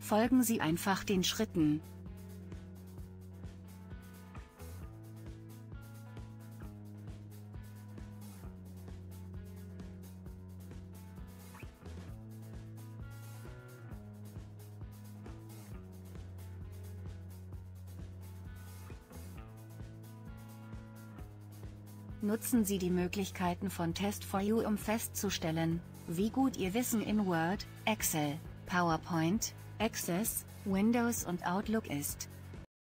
Folgen Sie einfach den Schritten. Nutzen Sie die Möglichkeiten von Test4U, um festzustellen, wie gut Ihr Wissen in Word, Excel, PowerPoint, Access, Windows und Outlook ist.